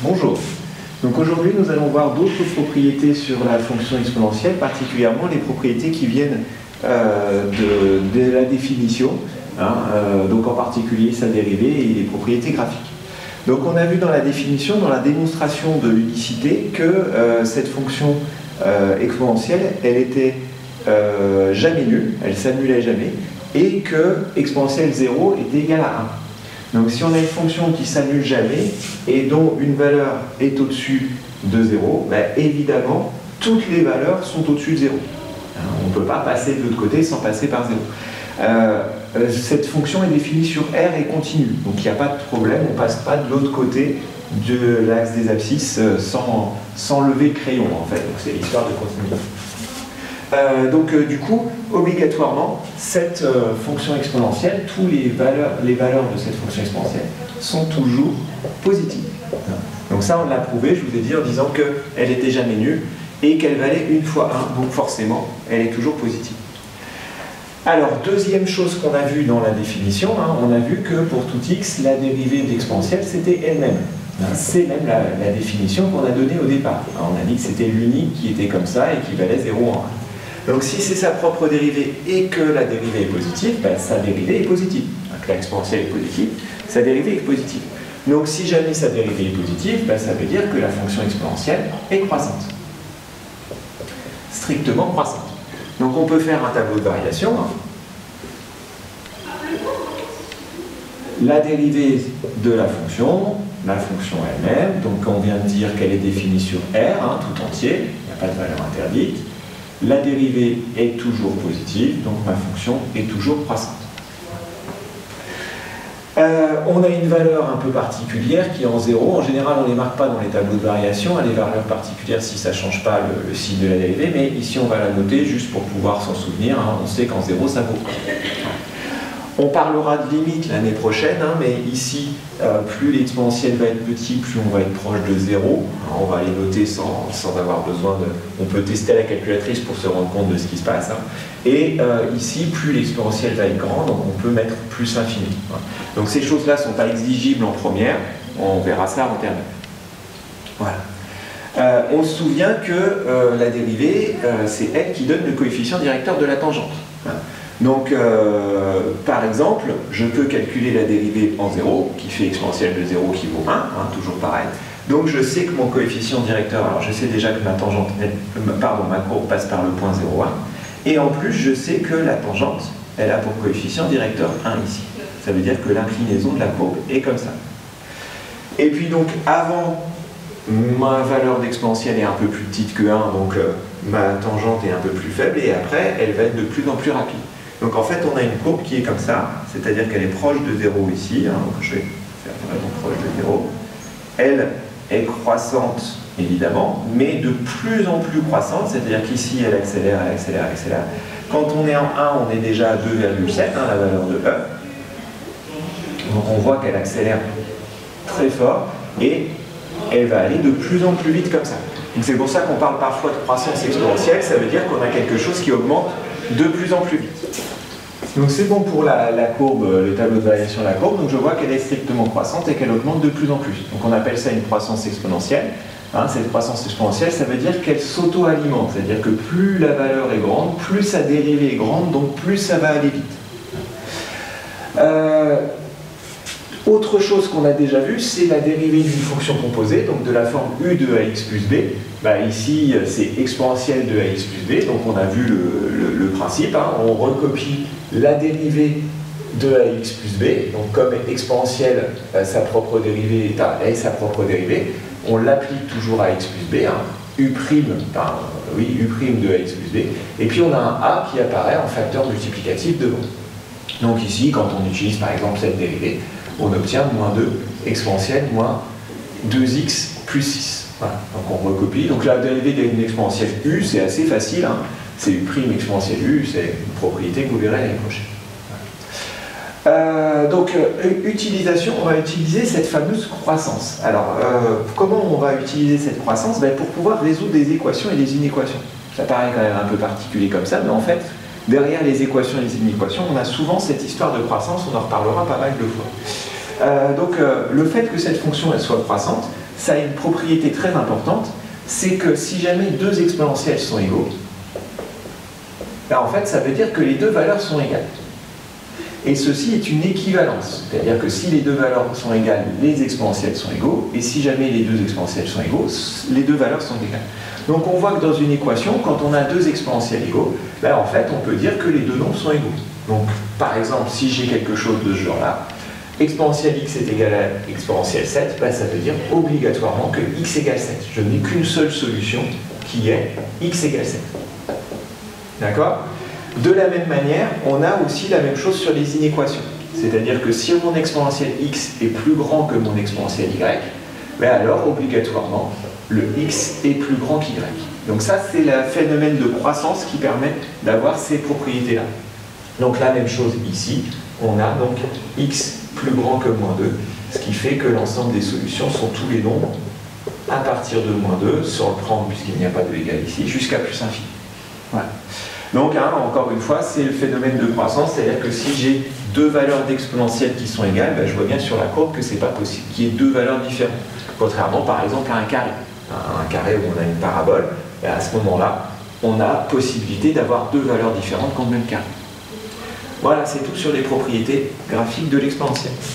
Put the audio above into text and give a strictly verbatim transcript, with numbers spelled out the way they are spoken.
Bonjour. Donc aujourd'hui, nous allons voir d'autres propriétés sur la fonction exponentielle, particulièrement les propriétés qui viennent euh, de, de la définition, hein, euh, donc en particulier sa dérivée et les propriétés graphiques. Donc on a vu dans la définition, dans la démonstration de l'unicité, que euh, cette fonction euh, exponentielle, elle était euh, jamais nulle, elle s'annulait jamais, et que exponentielle zéro était égale à un. Donc si on a une fonction qui s'annule jamais et dont une valeur est au-dessus de zéro, ben évidemment, toutes les valeurs sont au-dessus de zéro. On ne peut pas passer de l'autre côté sans passer par zéro. Euh, cette fonction est définie sur R et continue, donc il n'y a pas de problème, on ne passe pas de l'autre côté de l'axe des abscisses sans, sans lever le crayon en fait, donc c'est l'histoire de continuité. Euh, donc euh, du coup, obligatoirement, cette euh, fonction exponentielle, tous les valeurs, les valeurs de cette fonction exponentielle sont toujours positives. Donc ça, on l'a prouvé, je vous ai dit, en disant qu'elle n'était jamais nulle et qu'elle valait une fois un, donc forcément, elle est toujours positive. Alors, deuxième chose qu'on a vue dans la définition, hein, on a vu que pour tout x, la dérivée d'exponentielle, c'était elle-même. Hein, c'est même la, la définition qu'on a donnée au départ. Hein, on a dit que c'était l'unique qui était comme ça et qui valait zéro en un. Donc si c'est sa propre dérivée et que la dérivée est positive, ben, sa dérivée est positive. Donc l'exponentielle est positive, sa dérivée est positive. Donc si jamais sa dérivée est positive, ben, ça veut dire que la fonction exponentielle est croissante. Strictement croissante. Donc on peut faire un tableau de variation. Hein. La dérivée de la fonction, la fonction elle-même, donc on vient de dire qu'elle est définie sur R, hein, tout entier, il n'y a pas de valeur interdite. La dérivée est toujours positive, donc ma fonction est toujours croissante. Euh, on a une valeur un peu particulière qui est en zéro. En général, on ne les marque pas dans les tableaux de variation. Elle est valeur particulière si ça ne change pas le, le signe de la dérivée, mais ici on va la noter juste pour pouvoir s'en souvenir. Hein. On sait qu'en zéro, ça vaut. On parlera de limite l'année prochaine, hein, mais ici, euh, plus l'exponentielle va être petit, plus on va être proche de zéro. Alors, on va les noter sans, sans avoir besoin de... On peut tester à la calculatrice pour se rendre compte de ce qui se passe. Hein. Et euh, ici, plus l'exponentielle va être grande, donc on peut mettre plus infini. Hein. Donc ces choses-là ne sont pas exigibles en première, on verra ça en terminale. Voilà. Euh, on se souvient que euh, la dérivée, euh, c'est elle qui donne le coefficient directeur de la tangente. Hein. Donc, euh, par exemple, je peux calculer la dérivée en zéro, qui fait exponentielle de zéro qui vaut un, hein, toujours pareil. Donc, je sais que mon coefficient directeur, alors je sais déjà que ma tangente, elle, pardon, ma courbe passe par le point zéro virgule un, et en plus, je sais que la tangente, elle a pour coefficient directeur un ici. Ça veut dire que l'inclinaison de la courbe est comme ça. Et puis donc, avant, ma valeur d'exponentielle est un peu plus petite que un, donc euh, ma tangente est un peu plus faible, et après, elle va être de plus en plus rapide. Donc en fait, on a une courbe qui est comme ça, c'est-à-dire qu'elle est proche de zéro ici, hein, donc je vais faire vraiment proche de zéro. Elle est croissante, évidemment, mais de plus en plus croissante, c'est-à-dire qu'ici, elle accélère, elle accélère, elle accélère. Quand on est en un, on est déjà à deux virgule sept, hein, la valeur de E. Donc on voit qu'elle accélère très fort, et elle va aller de plus en plus vite comme ça. Donc c'est pour ça qu'on parle parfois de croissance exponentielle, ça veut dire qu'on a quelque chose qui augmente de plus en plus vite. Donc c'est bon pour la, la courbe, le tableau de variation de la courbe, donc je vois qu'elle est strictement croissante et qu'elle augmente de plus en plus. Donc on appelle ça une croissance exponentielle. Hein, cette croissance exponentielle, ça veut dire qu'elle s'auto-alimente, c'est-à-dire que plus la valeur est grande, plus sa dérivée est grande, donc plus ça va aller vite. Euh, autre chose qu'on a déjà vu, c'est la dérivée d'une fonction composée, donc de la forme u de ax plus b. Bah, ici, c'est exponentielle de ax plus b, donc on a vu le, le, le principe, hein. On recopie la dérivée de ax plus b, donc comme exponentielle, euh, sa propre dérivée est sa propre dérivée, on l'applique toujours à x plus b, hein. u', enfin, oui, u' de ax plus b, et puis on a un a qui apparaît en facteur multiplicatif devant. Donc ici, quand on utilise par exemple cette dérivée, on obtient moins deux exponentielle moins deux x plus six. Voilà. Donc on recopie. Donc la dérivée d'une exponentielle u, c'est assez facile. Hein. C'est u' exponentielle u, c'est une propriété que vous verrez l'année prochaine. Voilà. Euh, donc euh, utilisation, on va utiliser cette fameuse croissance. Alors euh, comment on va utiliser cette croissance? Ben, pour pouvoir résoudre des équations et des inéquations. Ça paraît quand même un peu particulier comme ça, mais en fait, derrière les équations et les inéquations, on a souvent cette histoire de croissance, on en reparlera pas mal de fois. Euh, donc euh, le fait que cette fonction elle soit croissante, ça a une propriété très importante, c'est que si jamais deux exponentiels sont égaux, ben en fait ça veut dire que les deux valeurs sont égales. Et ceci est une équivalence, c'est-à-dire que si les deux valeurs sont égales, les exponentiels sont égaux, et si jamais les deux exponentiels sont égaux, les deux valeurs sont égales. Donc on voit que dans une équation, quand on a deux exponentiels égaux, ben en fait on peut dire que les deux nombres sont égaux. Donc par exemple, si j'ai quelque chose de ce genre-là, exponentielle x est égal à exponentielle sept, ben, ça veut dire obligatoirement que x égale sept. Je n'ai qu'une seule solution qui est x égale sept. D'accord ? De la même manière, on a aussi la même chose sur les inéquations. C'est-à-dire que si mon exponentiel x est plus grand que mon exponentiel y, ben alors obligatoirement le x est plus grand qu'y. Donc ça c'est le phénomène de croissance qui permet d'avoir ces propriétés-là. Donc la même chose ici, on a donc x plus grand que moins deux, ce qui fait que l'ensemble des solutions sont tous les nombres à partir de moins deux, sur le prendre puisqu'il n'y a pas de égal ici, jusqu'à plus infini. Voilà. Donc, hein, encore une fois, c'est le phénomène de croissance, c'est-à-dire que si j'ai deux valeurs d'exponentielle qui sont égales, ben, je vois bien sur la courbe que c'est pas possible qu'il y ait deux valeurs différentes. Contrairement, par exemple, à un carré. Un carré où on a une parabole, ben, à ce moment-là, on a possibilité d'avoir deux valeurs différentes contre le même carré. Voilà, c'est tout sur les propriétés graphiques de l'exponentielle.